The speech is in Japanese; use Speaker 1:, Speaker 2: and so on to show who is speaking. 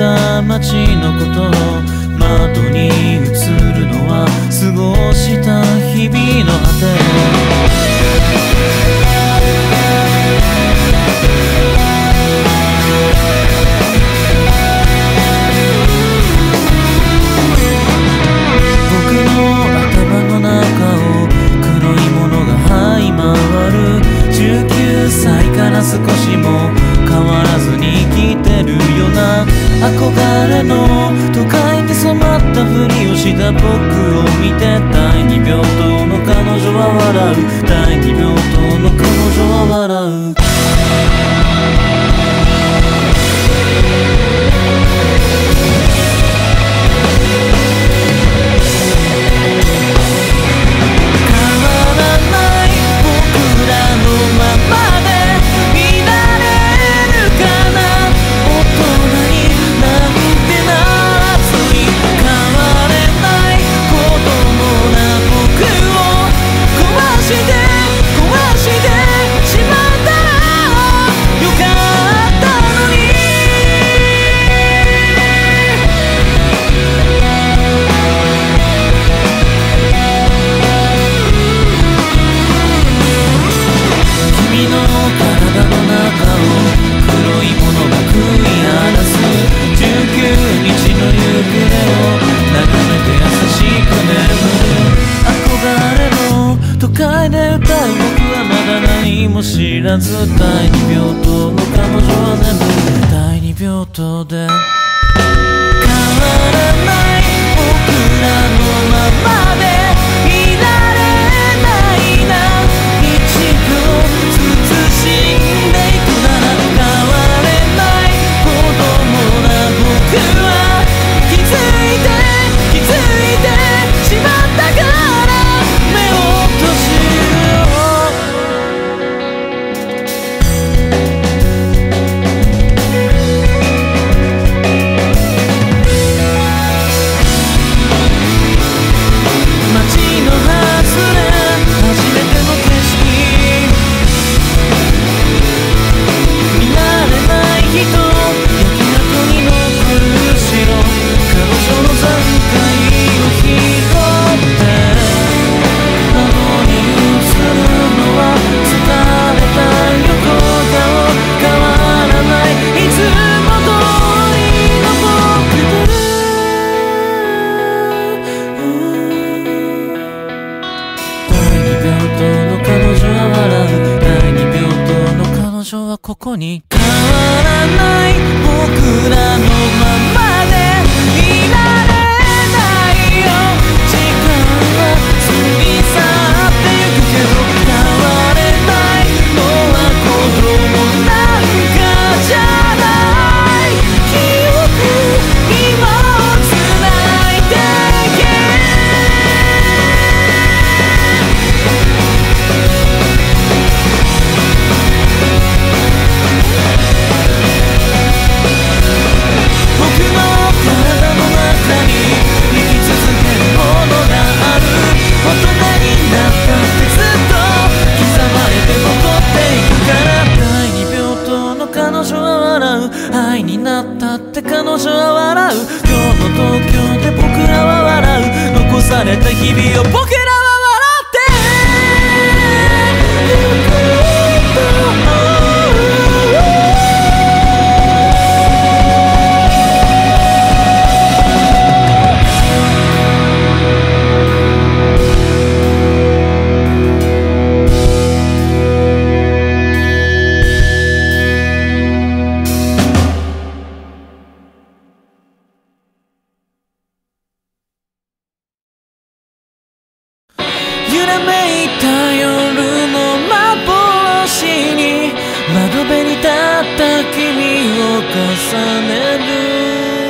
Speaker 1: た街のことを窓に映るのは過ごした日々の果て。少しも変わらずに生きてるよな。憧れの都会に染まったふりをした僕を見て、第二病棟の彼女は笑う。第二病棟の彼女は笑う。知らず第二病棟の彼女は眠る。第二病棟で変わらない僕らのままでいられないな。一秒ずつ死んでいくなら変われない子供な僕は気づいてしまったから目を閉じる。ここに変わらない僕らのままでいられないよ。時間は過ぎ去ってゆくけど変われないのは子供なんかじゃない。記憶今をつないでけ。愛になったって彼女は笑う。今日の東京で僕らは笑う。残された日々を僕らは笑ってゆく。揺らめいた夜の幻に窓辺に立った君を重ねる。